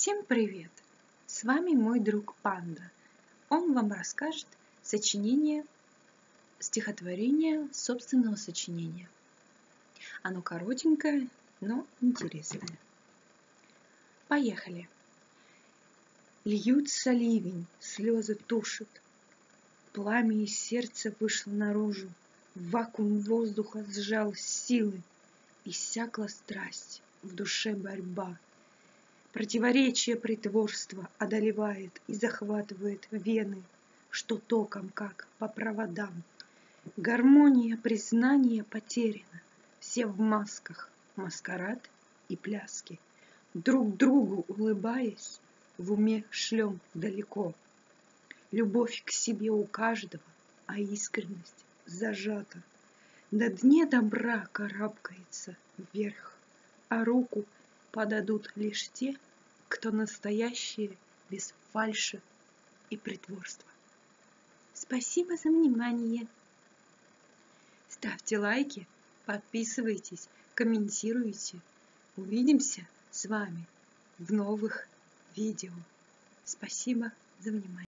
Всем привет! С вами мой друг Панда. Он вам расскажет стихотворение собственного сочинения. Оно коротенькое, но интересное. Поехали! Льются ливень, слезы тушат. Пламя из сердца вышло наружу. Вакуум воздуха сжал силы. Иссякла страсть, в душе борьба. Противоречие притворства одолевает и захватывает вены, что током, как по проводам. Гармония признания потеряна, все в масках, маскарад и пляски. Друг другу улыбаясь, в уме шлем далеко. Любовь к себе у каждого, а искренность зажата. На дне добра карабкается вверх, а руку подадут лишь те, кто настоящие без фальши и притворства. Спасибо за внимание. Ставьте лайки, подписывайтесь, комментируйте. Увидимся с вами в новых видео. Спасибо за внимание.